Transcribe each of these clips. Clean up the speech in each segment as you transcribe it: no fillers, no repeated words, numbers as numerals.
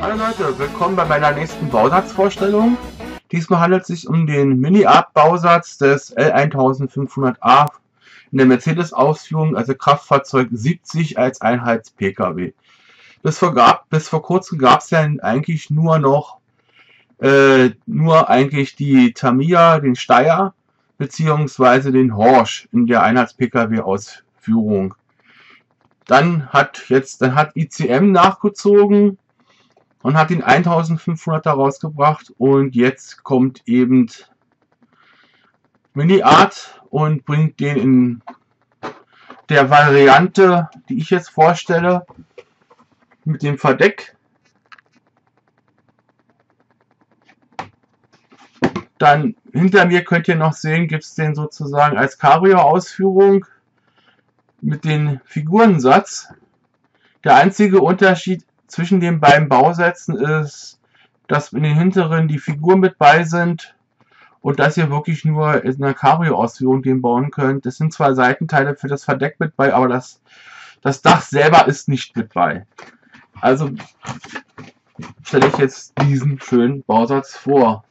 Hallo Leute, willkommen bei meiner nächsten Bausatzvorstellung. Diesmal handelt es sich um den Mini-Art-Bausatz des L1500A in der Mercedes-Ausführung, also Kraftfahrzeug 70 als Einheits-Pkw. Bis vor kurzem gab es ja eigentlich nur die Tamiya, den Steyr bzw. den Horsch in der Einheits-Pkw-Ausführung. Dann hat ICM nachgezogen und hat den 1500er rausgebracht, und jetzt kommt eben Mini-Art und bringt den in der Variante, die ich jetzt vorstelle, mit dem Verdeck. Dann hinter mir könnt ihr noch sehen, gibt es den sozusagen als Cabrio-Ausführung mit dem Figurensatz. Der einzige Unterschied zwischen den beiden Bausätzen ist, dass in den hinteren die Figuren mit bei sind und dass ihr wirklich nur in einer Cabrio-Ausführung den bauen könnt. Es sind zwar Seitenteile für das Verdeck mit bei, aber das Dach selber ist nicht mit bei. Also stelle ich jetzt diesen schönen Bausatz vor.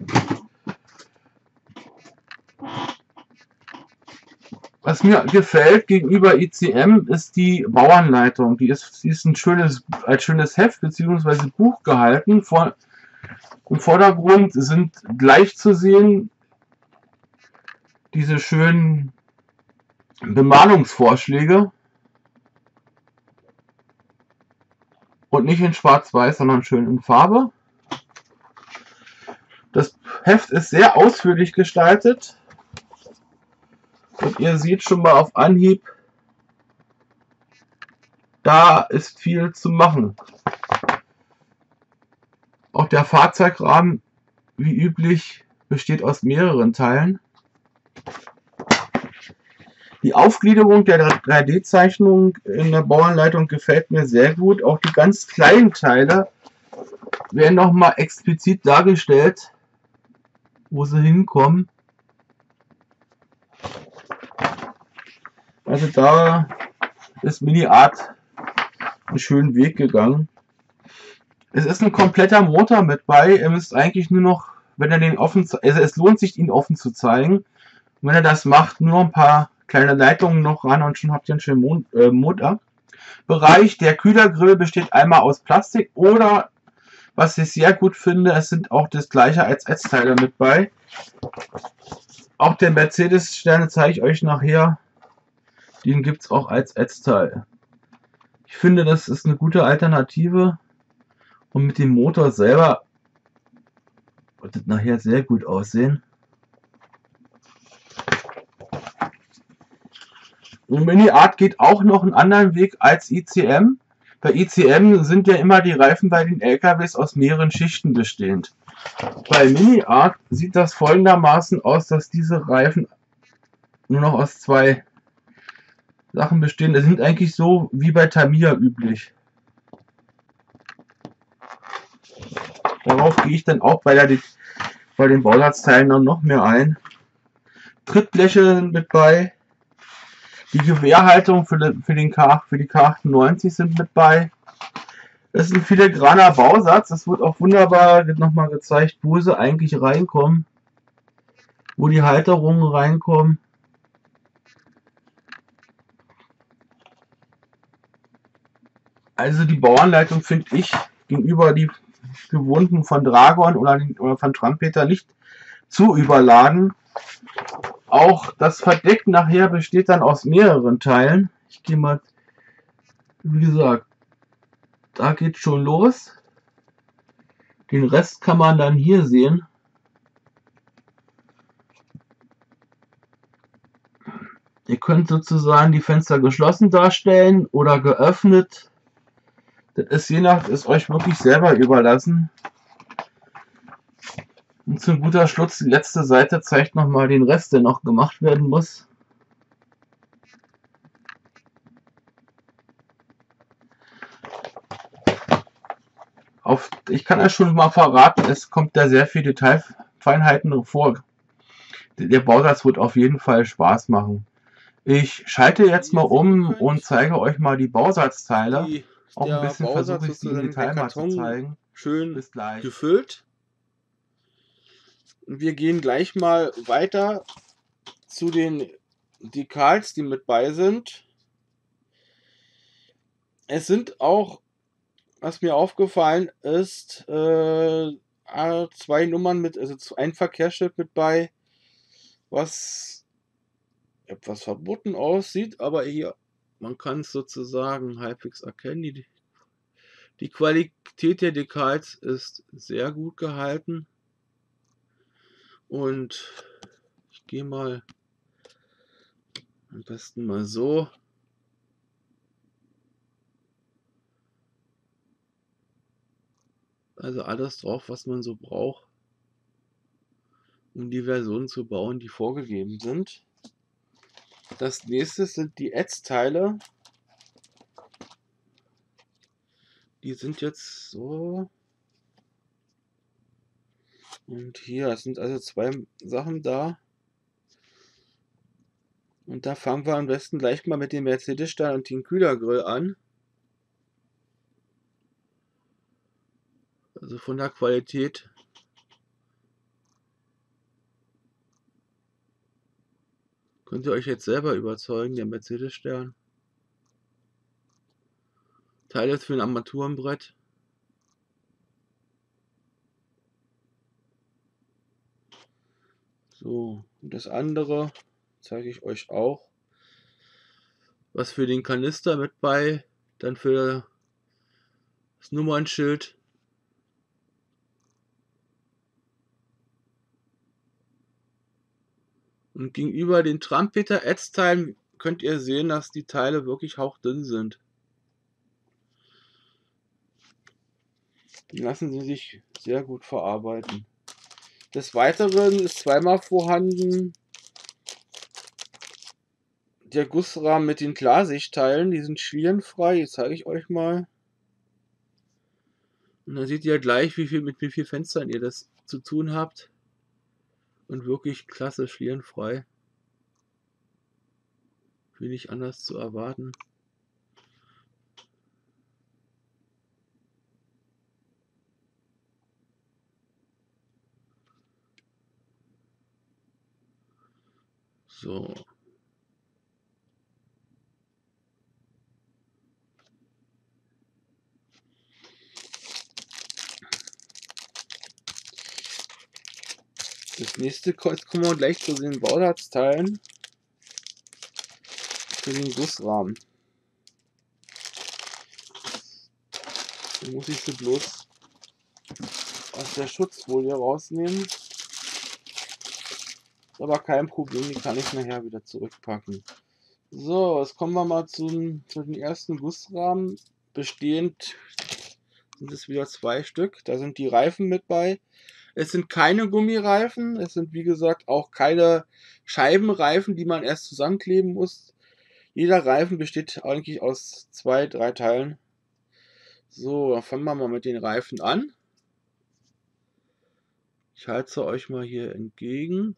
Was mir gefällt gegenüber ICM ist die Bauanleitung. Die ist als schönes Heft bzw. Buch gehalten. Im Vordergrund sind gleich zu sehen diese schönen Bemalungsvorschläge. Und nicht in Schwarz-Weiß, sondern schön in Farbe. Das Heft ist sehr ausführlich gestaltet. Und ihr seht schon mal auf Anhieb, da ist viel zu machen. Auch der Fahrzeugrahmen, wie üblich, besteht aus mehreren Teilen. Die Aufgliederung der 3D-Zeichnung in der Bauanleitung gefällt mir sehr gut. Auch die ganz kleinen Teile werden nochmal explizit dargestellt, wo sie hinkommen. Also da ist Mini-Art einen schönen Weg gegangen. Es ist ein kompletter Motor mit bei. Ihr müsst eigentlich nur noch, wenn er den es lohnt sich, ihn offen zu zeigen. Und wenn er das macht, nur ein paar kleine Leitungen noch ran und schon habt ihr einen schönen Motorbereich. Der Kühlergrill besteht einmal aus Plastik oder, was ich sehr gut finde, es sind auch das gleiche als Ätzteile mit bei. Auch der Mercedes-Sterne zeige ich euch nachher. Den gibt es auch als Ätzteil. Ich finde, das ist eine gute Alternative. Und mit dem Motor selber wird das nachher sehr gut aussehen. Und Mini-Art geht auch noch einen anderen Weg als ICM. Bei ICM sind ja immer die Reifen bei den LKWs aus mehreren Schichten bestehend. Bei Mini-Art sieht das folgendermaßen aus, dass diese Reifen nur noch aus zwei Sachen bestehen. Das sind eigentlich so wie bei Tamiya üblich. Darauf gehe ich dann auch bei den Bausatzteilen dann noch mehr ein. Trittbleche mit bei. Die Gewehrhaltung für die K98 sind mit bei. Das ist ein filigraner Bausatz. Es wird auch wunderbar nochmal gezeigt, wo sie eigentlich reinkommen. Wo die Halterungen reinkommen. Also die Bauanleitung finde ich gegenüber die gewohnten von Dragon oder von Trumpeter nicht zu überladen. Auch das Verdeck nachher besteht dann aus mehreren Teilen. Ich gehe mal, wie gesagt, da geht schon los. Den Rest kann man dann hier sehen. Ihr könnt sozusagen die Fenster geschlossen darstellen oder geöffnet. Das ist euch wirklich selber überlassen. Und zum guter Schluss, die letzte Seite zeigt nochmal den Rest, der noch gemacht werden muss. Ich kann euch schon mal verraten, es kommt da sehr viele Detailfeinheiten vor. Der Bausatz wird auf jeden Fall Spaß machen. Ich schalte jetzt mal um und zeige euch mal die Bausatzteile. Auch ein bisschen versuche ich sie im Detail mal zu zeigen. schön Bis gleich. gefüllt. Und wir gehen gleich mal weiter zu den Decals, die mit bei sind. Es sind auch, was mir aufgefallen ist, zwei Nummern mit, also ein Verkehrsschild mit bei, was etwas verboten aussieht, aber hier, man kann es sozusagen halbwegs erkennen. Die Qualität der Decals ist sehr gut gehalten. Und ich gehe mal am besten mal so. Also alles drauf, was man so braucht, um die Versionen zu bauen, die vorgegeben sind. Das nächste sind die Ads-Teile. Die sind jetzt so. Und hier sind also zwei Sachen da. Und da fangen wir am besten gleich mal mit dem Mercedes-Stern und dem Kühlergrill an. Also von der Qualität könnt ihr euch jetzt selber überzeugen, der Mercedes-Stern. Teile für ein Armaturenbrett. So, und das andere zeige ich euch auch. Was für den Kanister mit bei, dann für das Nummernschild. Und gegenüber den Trumpeter Ads-Teilen könnt ihr sehen, dass die Teile wirklich hauchdünn sind. Die lassen sie sich sehr gut verarbeiten. Des Weiteren ist zweimal vorhanden der Gussrahmen mit den Klarsichtteilen. Die sind schlierenfrei. Jetzt zeige ich euch mal. Und dann seht ihr gleich, mit wie viel Fenstern ihr das zu tun habt. Und wirklich klasse schlierenfrei. Will nicht anders zu erwarten. So. Das nächste kommen wir gleich zu den Bausatzteilen für den Gussrahmen. Da muss ich sie bloß aus der Schutzfolie rausnehmen. Ist aber kein Problem, die kann ich nachher wieder zurückpacken. So, jetzt kommen wir mal zu den ersten Gussrahmen. Bestehend sind es wieder zwei Stück. Da sind die Reifen mit bei. Es sind keine Gummireifen. Es sind wie gesagt auch keine Scheibenreifen, die man erst zusammenkleben muss. Jeder Reifen besteht eigentlich aus 2, 3 Teilen. So, dann fangen wir mal mit den Reifen an. Ich halte sie euch mal hier entgegen.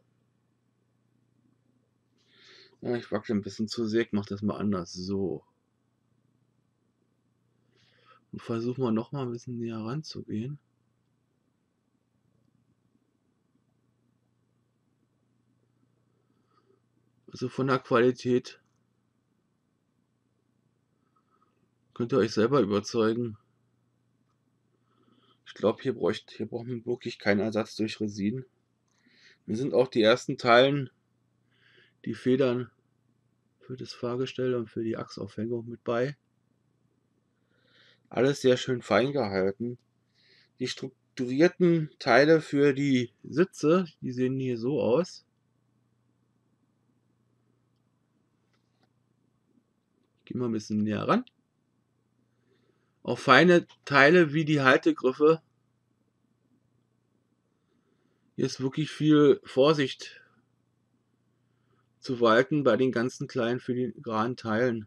Ja, ich wackle ein bisschen zu sehr, ich mache das mal anders. So. Und versuchen wir noch mal ein bisschen näher ranzugehen. Also von der Qualität könnt ihr euch selber überzeugen. Ich glaube, hier braucht man wirklich keinen Ersatz durch Resin. Hier sind auch die ersten Teilen, die Federn für das Fahrgestell und für die Achsaufhängung mit bei. Alles sehr schön fein gehalten. Die strukturierten Teile für die Sitze, die sehen hier so aus. Ich gehe mal ein bisschen näher ran. Auch feine Teile wie die Haltegriffe. Hier ist wirklich viel Vorsicht zu walten bei den ganzen kleinen filigranen Teilen.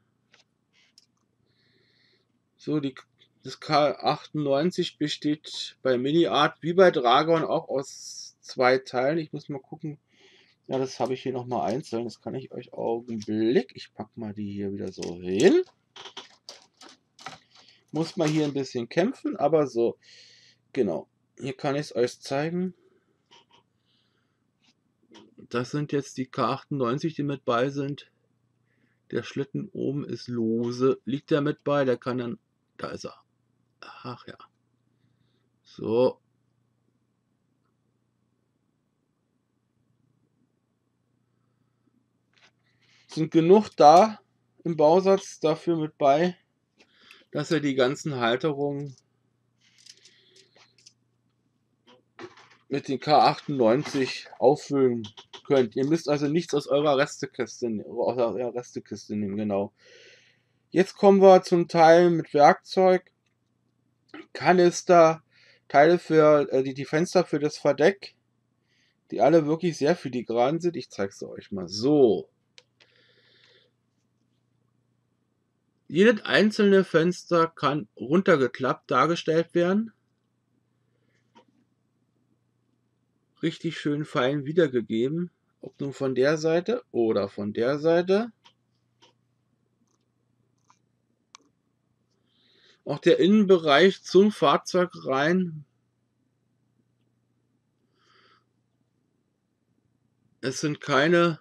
So, das K98 besteht bei Mini-Art wie bei Dragon auch aus 2 Teilen. Ich muss mal gucken. Ja, das habe ich hier nochmal einzeln. Das kann ich euch Augenblick. Ich packe mal die hier wieder so hin. Muss man hier ein bisschen kämpfen, aber so. Genau. Hier kann ich es euch zeigen. Das sind jetzt die K98, die mit bei sind. Der Schlitten oben ist lose. Liegt der mit bei? Der kann dann... Da ist er. Ach ja. So. Sind genug da im Bausatz dafür mit bei, dass ihr die ganzen Halterungen mit den K98 auffüllen könnt. Ihr müsst also nichts aus eurer Restekiste nehmen, genau. Jetzt kommen wir zum Teil mit Werkzeug, Kanister, Teile für die Fenster für das Verdeck, die alle wirklich sehr filigran sind. Ich zeige es euch mal so. Jedes einzelne Fenster kann runtergeklappt dargestellt werden. Richtig schön fein wiedergegeben. Ob nun von der Seite oder von der Seite. Auch der Innenbereich zum Fahrzeug rein. Es sind keine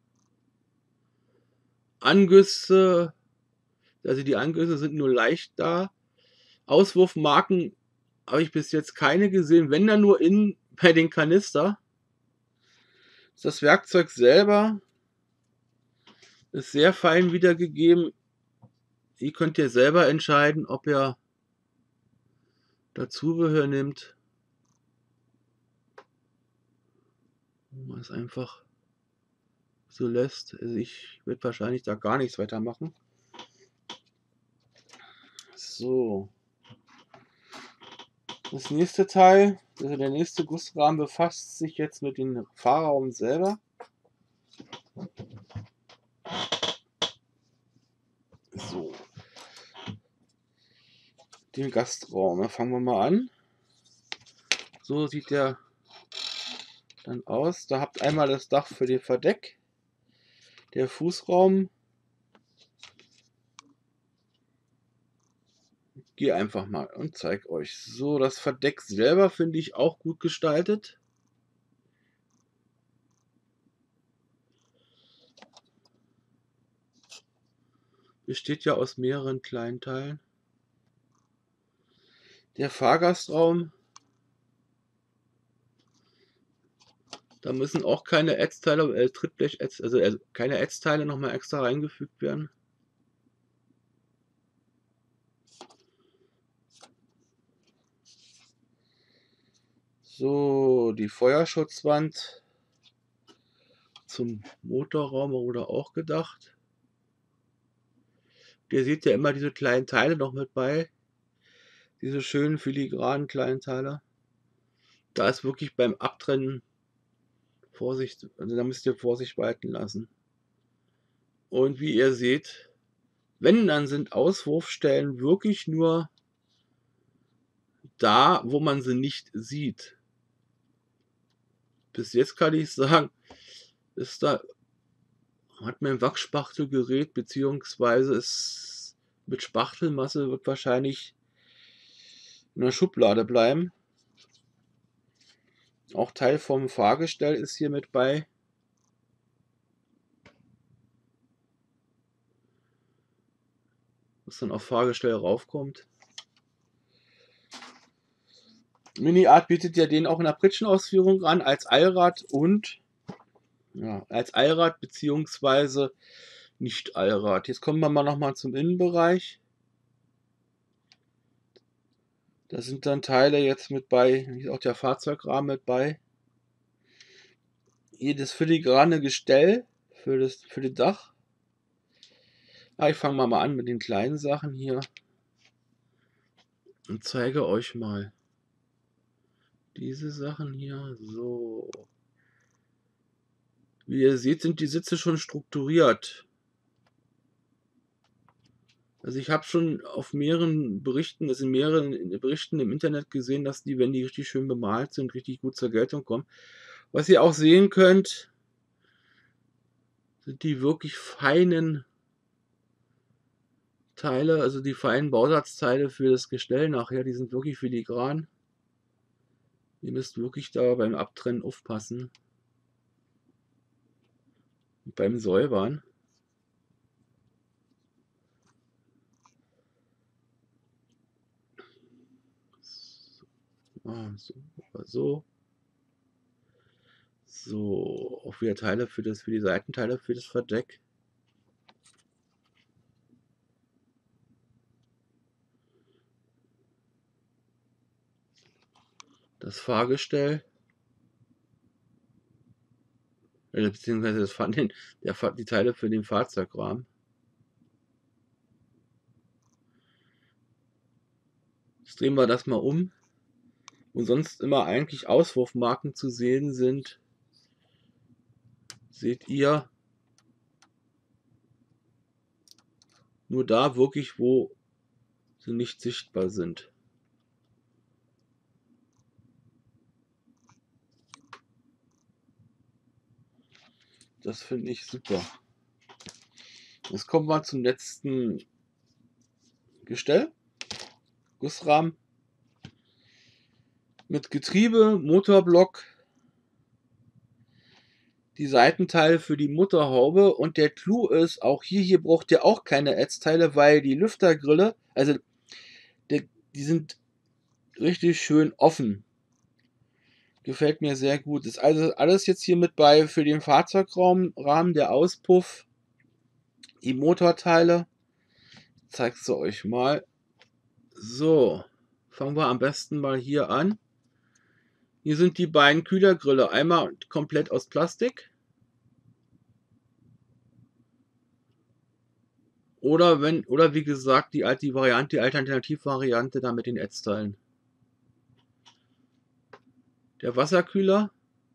Angüsse, also die Angüsse sind nur leicht da. Auswurfmarken habe ich bis jetzt keine gesehen, wenn dann nur innen bei den Kanister. Das Werkzeug selber ist sehr fein wiedergegeben. Ihr könnt ihr selber entscheiden, ob ihr da Zubehör nimmt. Wo man es einfach so lässt. Also ich würde wahrscheinlich da gar nichts weitermachen. So. Das nächste Teil, also der nächste Gussrahmen, befasst sich jetzt mit dem Fahrraum selber. So. Den Gastraum. Da fangen wir mal an. So sieht der dann aus. Da habt einmal das Dach für den Verdeck. Der Fußraum. Ich gehe einfach mal und zeige euch. So, das Verdeck selber finde ich auch gut gestaltet. Besteht ja aus mehreren kleinen Teilen. Der Fahrgastraum. Da müssen auch keine Ätzteile, Trittblech, also keine Ätzteile nochmal extra reingefügt werden. So, die Feuerschutzwand zum Motorraum wurde auch gedacht. Ihr seht ja immer diese kleinen Teile noch mit bei. Diese schönen filigranen kleinen Teile. Da ist wirklich beim Abtrennen Vorsicht, also da müsst ihr Vorsicht walten lassen. Und wie ihr seht, wenn, dann sind Auswurfstellen wirklich nur da, wo man sie nicht sieht. Bis jetzt kann ich sagen, ist da, hat mein Wachsspachtelgerät, beziehungsweise ist mit Spachtelmasse, wird wahrscheinlich in der Schublade bleiben. Auch Teil vom Fahrgestell ist hier mit bei. Was dann auf Fahrgestell raufkommt. Mini-Art bietet ja den auch in der Pritschenausführung an, als Allrad und ja, als Allrad beziehungsweise nicht Allrad. Jetzt kommen wir mal nochmal zum Innenbereich. Da sind dann Teile jetzt mit bei, hier ist auch der Fahrzeugrahmen mit bei. Hier das filigrane Gestell für das Dach. Ich fange mal an mit den kleinen Sachen hier und zeige euch mal diese Sachen hier. So. Wie ihr seht, sind die Sitze schon strukturiert. Also ich habe schon auf mehreren Berichten, also in mehreren Berichten im Internet gesehen, dass die, wenn die richtig schön bemalt sind, richtig gut zur Geltung kommen. Was ihr auch sehen könnt, sind die wirklich feinen Teile, also die feinen Bausatzteile für das Gestell nachher, die sind wirklich filigran. Ihr müsst wirklich da beim Abtrennen aufpassen. Und beim Säubern. So. So, auch wieder Teile für die Seitenteile für das Verdeck. Das Fahrgestell. Beziehungsweise die Teile für den Fahrzeugrahmen. Jetzt drehen wir das mal um. Und sonst immer eigentlich Auswurfmarken zu sehen sind. Seht ihr. Nur da wirklich, wo sie nicht sichtbar sind. Das finde ich super. Jetzt kommen wir zum letzten Gestell. Gussrahmen. Mit Getriebe, Motorblock. Die Seitenteile für die Motorhaube. Und der Clou ist, auch hier braucht ihr auch keine Ätzteile, weil die Lüftergrille, also die sind richtig schön offen. Gefällt mir sehr gut. Ist also alles jetzt hier mit bei für den Fahrzeugrahmen, der Auspuff, die Motorteile. Ich zeige es euch mal. So, fangen wir am besten mal hier an. Hier sind die beiden Kühlergrille. Einmal komplett aus Plastik. Oder wie gesagt, die Alternativvariante da mit den Ätzteilen. Der Wasserkühler.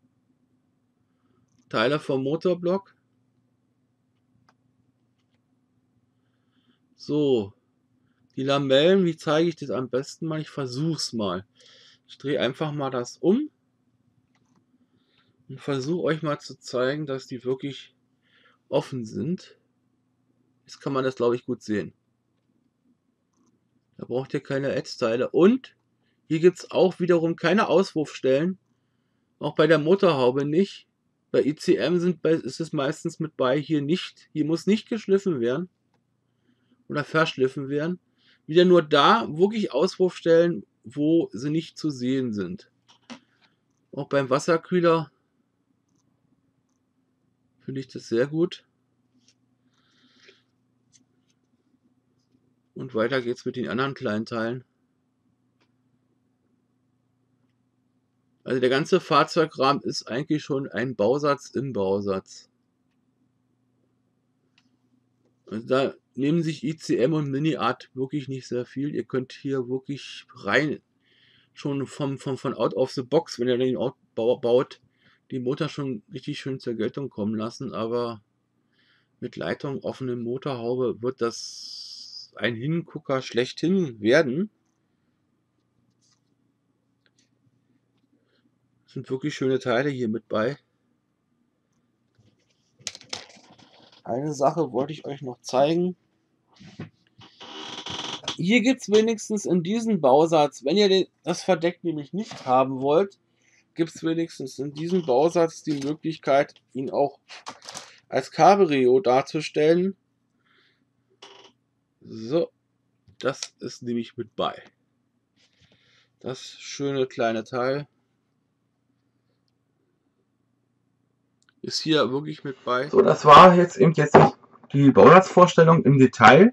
Teile vom Motorblock. So. Die Lamellen, wie zeige ich das am besten mal? Ich versuche es mal. Ich drehe einfach mal das um. Und versuche euch mal zu zeigen, dass die wirklich offen sind. Jetzt kann man das, glaube ich, gut sehen. Da braucht ihr keine Ätzteile. Und hier gibt es auch wiederum keine Auswurfstellen. Auch bei der Motorhaube nicht. Bei ICM ist es meistens mit bei. Hier nicht. Hier muss nicht geschliffen werden. Oder verschliffen werden. Wieder nur da wirklich Auswurfstellen, wo sie nicht zu sehen sind. Auch beim Wasserkühler finde ich das sehr gut. Und weiter geht's mit den anderen kleinen Teilen. Also der ganze Fahrzeugrahmen ist eigentlich schon ein Bausatz im Bausatz. Also da nehmen sich ICM und Mini-Art wirklich nicht sehr viel. Ihr könnt hier wirklich rein, schon von out of the box, wenn ihr den baut, die Motor schon richtig schön zur Geltung kommen lassen. Aber mit Leitung, offene Motorhaube wird das ein Hingucker schlechthin werden. Sind wirklich schöne Teile hier mit bei. Eine Sache wollte ich euch noch zeigen. Hier gibt es wenigstens in diesem Bausatz, wenn ihr das Verdeck nämlich nicht haben wollt, gibt es wenigstens in diesem Bausatz die Möglichkeit, ihn auch als Cabrio darzustellen. So, das ist nämlich mit bei. Das schöne kleine Teil ist hier wirklich mit bei. So, das war jetzt eben die Bausatzvorstellung im Detail.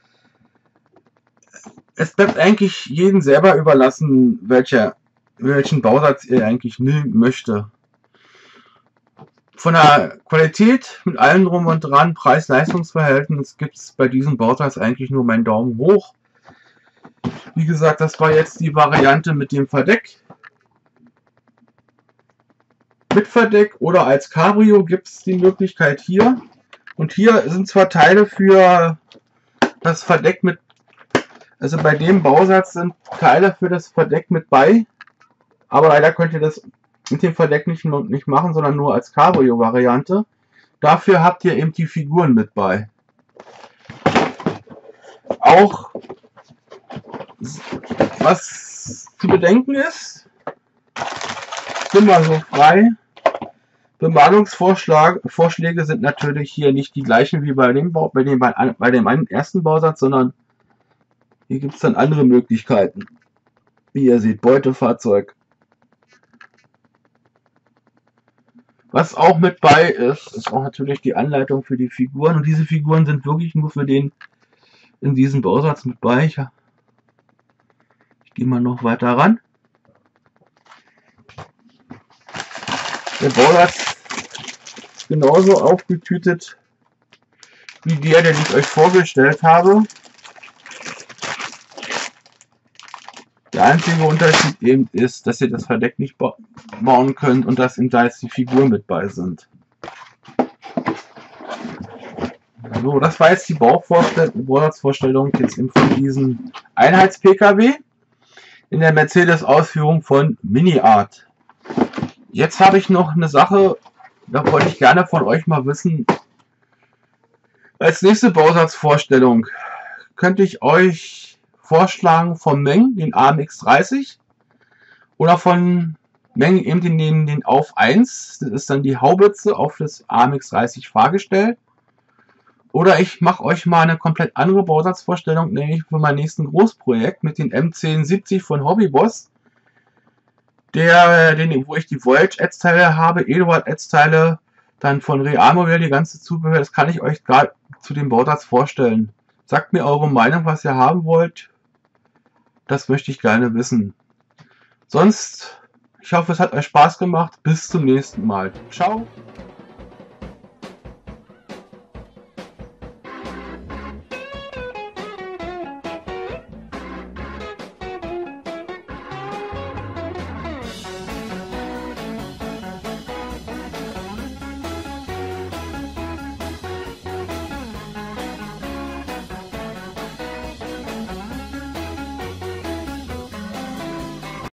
Es bleibt eigentlich jedem selber überlassen, welchen Bausatz ihr eigentlich nehmen möchte. Von der Qualität mit allem drum und dran, Preis-Leistungs-Verhältnis, gibt es bei diesem Bausatz eigentlich nur meinen Daumen hoch. Wie gesagt, das war jetzt die Variante mit dem Verdeck. Mit Verdeck oder als Cabrio gibt es die Möglichkeit hier. Und hier sind zwar Teile für das Verdeck mit, also bei dem Bausatz sind Teile für das Verdeck mit bei, aber leider könnt ihr das mit dem Verdeck nicht machen, sondern nur als Cabrio-Variante. Dafür habt ihr eben die Figuren mit bei. Auch was zu bedenken ist, bin mal so frei. Bemalungsvorschläge sind natürlich hier nicht die gleichen wie bei dem ersten Bausatz, sondern hier gibt es dann andere Möglichkeiten. Wie ihr seht, Beutefahrzeug. Was auch mit bei ist, ist auch natürlich die Anleitung für die Figuren. Und diese Figuren sind wirklich nur für den in diesem Bausatz mit bei. Ich gehe mal noch weiter ran. Der Bausatz ist genauso aufgetütet wie der, den ich euch vorgestellt habe. Der einzige Unterschied eben ist, dass ihr das Verdeck nicht bauen könnt und dass da jetzt die Figuren mit bei sind. So, das war jetzt die Bausatzvorstellung jetzt eben von diesem Einheits-PKW in der Mercedes-Ausführung von Mini-Art. Jetzt habe ich noch eine Sache, da wollte ich gerne von euch mal wissen. Als nächste Bausatzvorstellung könnte ich euch vorschlagen von Meng, den AMX30, oder von Meng eben den Auf 1, das ist dann die Haubitze auf das AMX30 Fahrgestell. Oder ich mache euch mal eine komplett andere Bausatzvorstellung, nämlich für mein nächsten Großprojekt mit den M1070 von Hobbyboss. Wo ich die Voyage-Ads-Teile habe, Eduard-Ads-Teile, dann von Realmodell die ganze Zubehör, das kann ich euch gerade zu dem Bausatz vorstellen. Sagt mir eure Meinung, was ihr haben wollt. Das möchte ich gerne wissen. Sonst, ich hoffe, es hat euch Spaß gemacht. Bis zum nächsten Mal. Ciao.